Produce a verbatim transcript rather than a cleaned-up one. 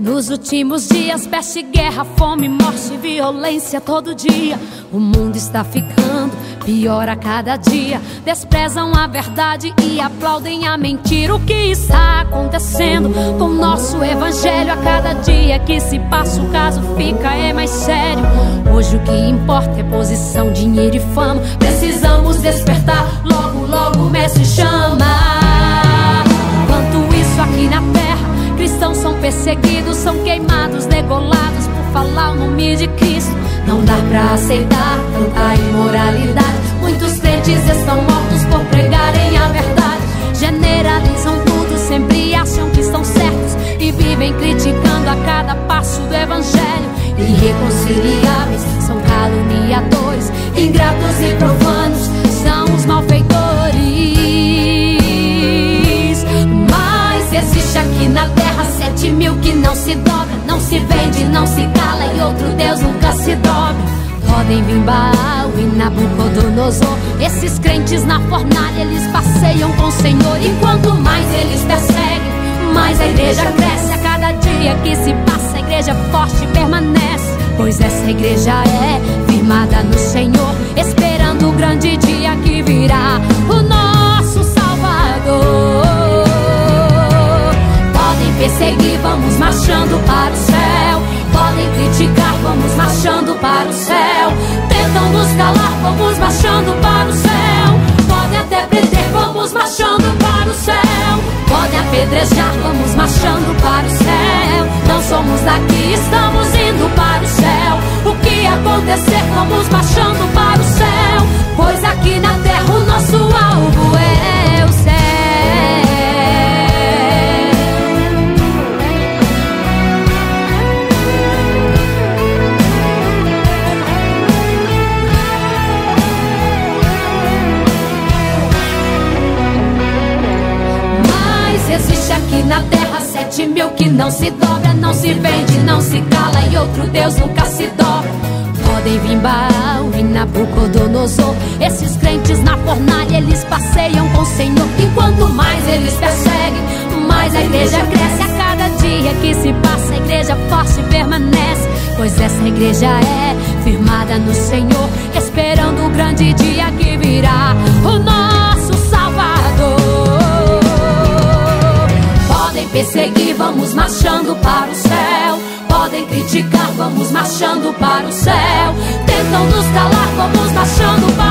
Nos últimos dias, peste, guerra, fome, morte, violência todo dia. O mundo está ficando pior a cada dia. Desprezam a verdade e aplaudem a mentira. O que está acontecendo com o nosso evangelho? A cada dia que se passa o caso fica é mais sério. Hoje o que importa é posição, dinheiro e fama. Precisamos despertar, logo, logo o mestre chama. Enquanto isso aqui na terra, cristãos são perseguidos, são queimados, degolados por falar o nome de Cristo. Não dá pra aceitar tanta imoralidade. Muitos crentes estão mortos por pregarem a verdade. Generalizam tudo, sempre acham que estão certos e vivem criticando a cada passo do evangelho. Irreconciliáveis, são caluniadores, ingratos e profanos, são os malfeitores. Mas existe aqui na terra sete mil que não se dobra, não se vende, não se cala, e outro Deus nunca se dobra. Podem vir Baal e Nabucodonosor, esses crentes na fornalha eles passeiam com o Senhor. E quanto mais eles perseguem, mais a igreja cresce. A cada dia que se passa a igreja forte permanece, pois essa igreja é firmada no Senhor, esperando o grande dia que virá o nosso Salvador. Podem perseguir, vamos marchando para o céu. Podem criticar, vamos marchando para o céu. Tentam nos calar, vamos marchando para o céu. Podem até prender, vamos marchando para o céu. Podem apedrejar, vamos marchando para o céu. Não somos daqui, estamos indo para o céu. O que acontecer, vamos marchando para o céu, pois aqui na terra o nosso alvo é o céu. Existe aqui na terra sete mil que não se dobra, não se vende, não se cala, e outro Deus nunca se dobra. Podem vir Baal e Nabucodonosor, esses crentes na fornalha eles passeiam com o Senhor. E quanto mais eles perseguem, mais a igreja cresce. A cada dia que se passa a igreja forte permanece, pois essa igreja é firmada no Senhor, esperando o grande dia que virá o nosso Salvador. Podem perseguir, vamos marchando para o céu. Podem criticar, vamos marchando para o céu. Tentam nos calar, vamos marchando para o céu.